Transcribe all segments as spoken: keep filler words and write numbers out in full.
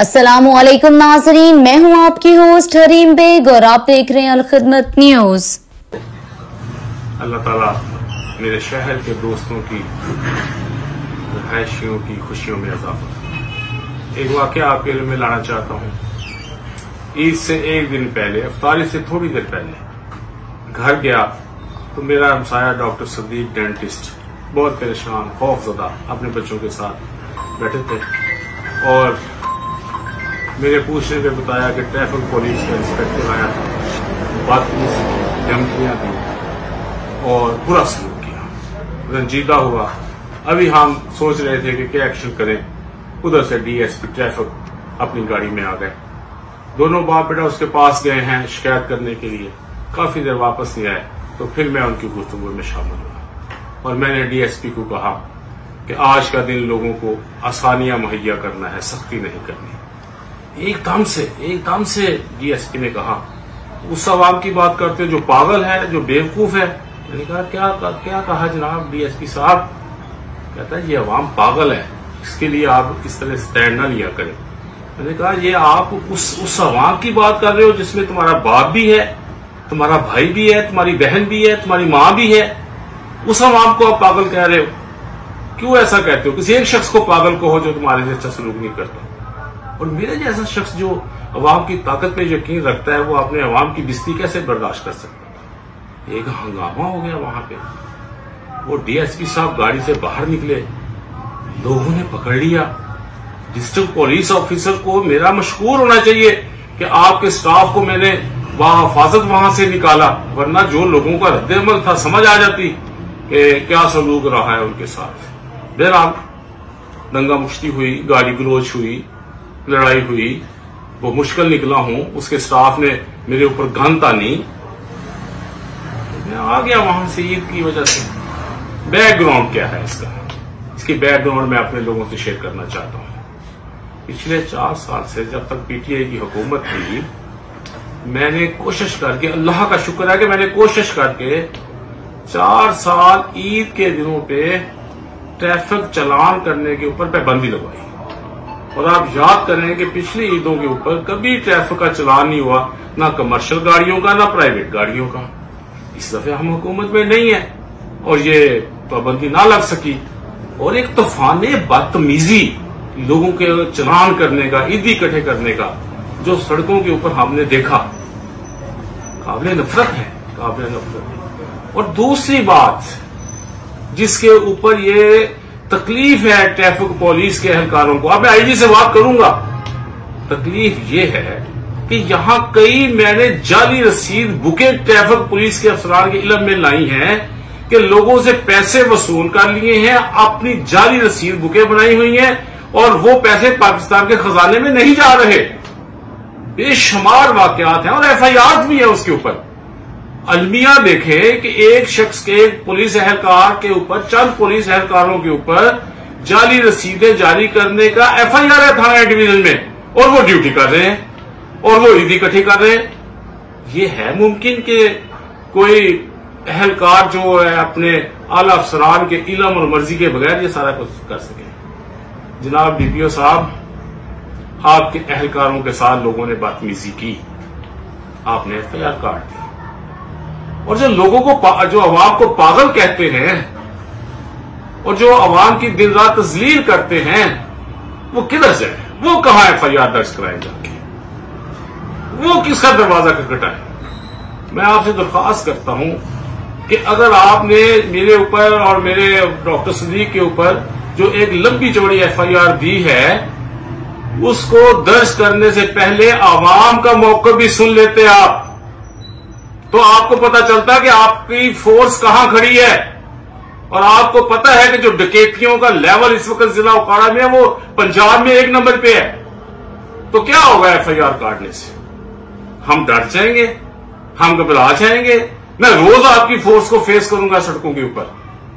अस्सलामुअलैकुम नाज़रीन, मैं हूं आपकी होस्ट हरीम बेग और आप देख रहे हैं अलखिदमत न्यूज। अल्लाह ताला मेरे शहर के दोस्तों की रहायशियों की खुशियों में इजाफा। एक वाकया आपके लिए मैं लाना चाहता हूँ। ईद से एक दिन पहले, इफ्तारी से थोड़ी देर पहले घर गया तो मेरा हमसाया डॉक्टर सदीक डेंटिस्ट बहुत परेशान, खौफजदा अपने बच्चों के साथ बैठे थे और मेरे पूछने पे बताया कि ट्रैफिक पुलिस का इंस्पेक्टर आया था, बदतमीजी की, धमकियां दी और बुरा सलूक किया। रंजीदा हुआ। अभी हम सोच रहे थे कि क्या एक्शन करें। उधर से डीएसपी ट्रैफिक अपनी गाड़ी में आ गए। दोनों बाप बेटा उसके पास गए हैं शिकायत करने के लिए। काफी देर वापस नहीं आए तो फिर मैं उनकी गुफ्तगू में शामिल हुआ और मैंने डीएसपी को कहा कि आज का दिन लोगों को आसानियां मुहैया करना है, सख्ती नहीं करनी। एकदम से एकदम से डीएसपी ने कहा, उस आवाम की बात करते जो पागल है, जो बेवकूफ है। मैंने कहा क्या क्या कहा जनाब डीएसपी साहब? कहता है ये आवाम पागल है, इसके लिए आप इस तरह स्टैंड ना लिया करें। मैंने कहा ये आप उस उस आवाम की बात कर रहे हो जिसमें तुम्हारा बाप भी है, तुम्हारा भाई भी है, तुम्हारी बहन भी है, तुम्हारी माँ भी है। उस आवाम को आप पागल कह रहे हो। क्यों ऐसा कहते हो? किसी एक शख्स को पागल कहो जो तुम्हारे से अच्छा सलूक नहीं करता। और मेरे जैसा शख्स जो अवाम की ताकत पे यकीन रखता है वो अपने अवाम की बिस्ती कैसे बर्दाश्त कर सकता है? एक हंगामा हो गया वहां पे। वो डीएसपी साहब गाड़ी से बाहर निकले, लोगों ने पकड़ लिया। डिस्ट्रिक्ट पुलिस ऑफिसर को मेरा मशकूर होना चाहिए कि आपके स्टाफ को मैंने बाहिफाजत वहां से निकाला, वरना जो लोगों का रद्द-ए-अमल था समझ आ जाती कि क्या सलूक रहा है उनके साथ। बहरहाल दंगा मुश्ती हुई, गाली गलोच हुई, लड़ाई हुई। वो मुश्किल निकला हूं। उसके स्टाफ ने मेरे ऊपर गन तानी। मैं आ गया वहां से ईद की वजह से। बैकग्राउंड क्या है इसका? इसकी बैकग्राउंड मैं अपने लोगों से शेयर करना चाहता हूं। पिछले चार साल से जब तक पीटीआई की हुकूमत थी, मैंने कोशिश करके, अल्लाह का शुक्र है कि मैंने कोशिश करके चार साल ईद के दिनों पे ट्रैफिक चलान करने के ऊपर पाबंदी लगवाई। और आप याद करें कि पिछली ईदों के ऊपर कभी ट्रैफिक का चलान नहीं हुआ, ना कमर्शियल गाड़ियों का ना प्राइवेट गाड़ियों का। इस दफे हम हुकूमत में नहीं है और ये पाबंदी ना लग सकी। और एक तूफान बदतमीजी लोगों के चलान करने का, ईदी इकट्ठे करने का जो सड़कों के ऊपर हमने देखा, काबिल नफरत है, काबिल नफरत है। और दूसरी बात जिसके ऊपर ये तकलीफ है ट्रैफिक पुलिस के एहलकारों को, अब मैं आईजी से बात करूंगा, तकलीफ ये है कि यहां कई मैंने जाली रसीद बुकें ट्रैफिक पुलिस के अफसरान के इल्म में लाई हैं कि लोगों से पैसे वसूल कर लिए हैं, अपनी जाली रसीद बुकें बनाई हुई हैं और वो पैसे पाकिस्तान के खजाने में नहीं जा रहे। बेशुमार वाकयात हैं और एफ आई आर भी है उसके ऊपर। अलमिया देखें कि एक शख्स के, एक पुलिस एहलकार के ऊपर, चंद पुलिस एहलकारों के ऊपर जाली रसीदें जारी करने का एफ आई आर है थाना डिवीजन में और वो ड्यूटी कर रहे हैं और वो ईदी इकट्ठी कर रहे हैं। ये है मुमकिन कि कोई एहलकार जो है अपने आला अफसरान के इल्म और मर्जी के बगैर ये सारा कुछ कर सके? जनाब डीपीओ साहब, आपके एहलकारों के साथ लोगों ने बदतमीजी की, आपने एफ आई आर काट दी। और जो लोगों को, जो अवाम को पागल कहते हैं और जो अवाम की दिन रात तजलील करते हैं, वो किधर से है? वो कहां एफ आई आर दर्ज कराए जाके? वो किसका दरवाजा खटखटाए? मैं आपसे दरख्वास्त करता हूं कि अगर आपने मेरे ऊपर और मेरे डॉक्टर सदीक के ऊपर जो एक लंबी चौड़ी एफ आई आर दी है, उसको दर्ज करने से पहले आवाम का मौका भी सुन लेते आप, तो आपको पता चलता कि आपकी फोर्स कहां खड़ी है। और आपको पता है कि जो डकैतियों का लेवल इस वक्त जिला उकाड़ा में है वो पंजाब में एक नंबर पे है। तो क्या होगा एफ आई आर काटने से? हम डर जाएंगे, हम घबरा जाएंगे। मैं रोज आपकी फोर्स को फेस करूंगा सड़कों के ऊपर।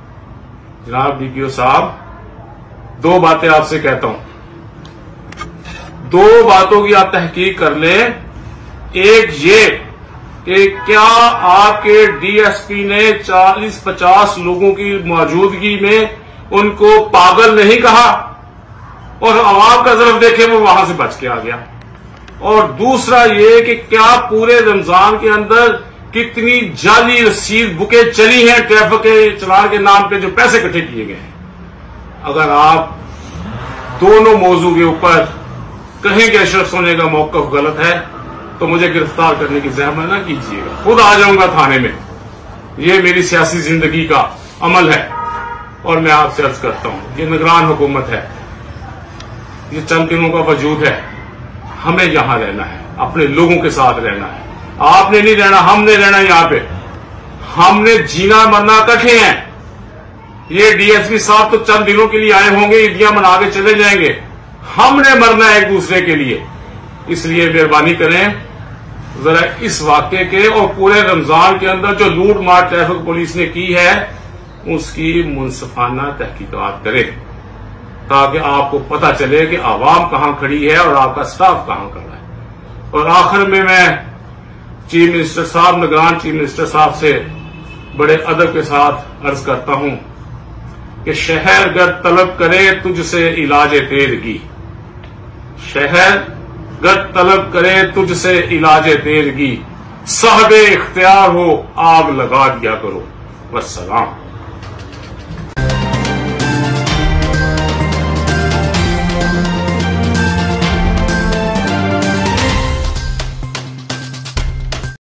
जनाब डीपीओ साहब, दो बातें आपसे कहता हूं, दो बातों की आप तहकीक कर लें। एक ये कि क्या आपके डीएसपी ने चालीस पचास लोगों की मौजूदगी में उनको पागल नहीं कहा? और अवाम का तरफ देखे वो वहां से बच के आ गया। और दूसरा ये कि क्या पूरे रमजान के अंदर कितनी जाली रसीद बुकें चली हैं ट्रैफिक के चलान के नाम पे जो पैसे इकट्ठे किए गए हैं। अगर आप दोनों मौजू के ऊपर कहें कि अशरफ सोनी का मौकफ गलत है तो मुझे गिरफ्तार करने की जहमत न कीजिएगा, खुद आ जाऊंगा थाने में। ये मेरी सियासी जिंदगी का अमल है और मैं आपसे अर्ज करता हूं, ये निगरान हुकूमत है, ये चंद दिनों का वजूद है। हमें यहां रहना है, अपने लोगों के साथ रहना है। आपने नहीं रहना, हमने रहना यहां पे। हमने जीना मरना इकट्ठे हैं। ये डीएसपी साहब तो चंद दिनों के लिए आए होंगे, ईदियां मना के चले जाएंगे। हमने मरना है एक दूसरे के लिए। इसलिए मेहरबानी करें, जरा इस वाक्य के और पूरे रमजान के अंदर जो लूट मार ट्रैफिक पुलिस ने की है उसकी मुनसिफाना तहकीकात करें, ताकि आपको पता चले कि आवाम कहां खड़ी है और आपका स्टाफ कहां खड़ा है। और आखिर में मैं चीफ मिनिस्टर साहब, निगरान चीफ मिनिस्टर साहब से बड़े अदब के साथ अर्ज करता हूं कि शहर गर तलब करे तुझसे इलाजे तेरगी, शहर गर तलब करे तुझसे इलाजे तेरगी, साहबे इख्तियार हो आग लगा दिया करो। वस्सलाम।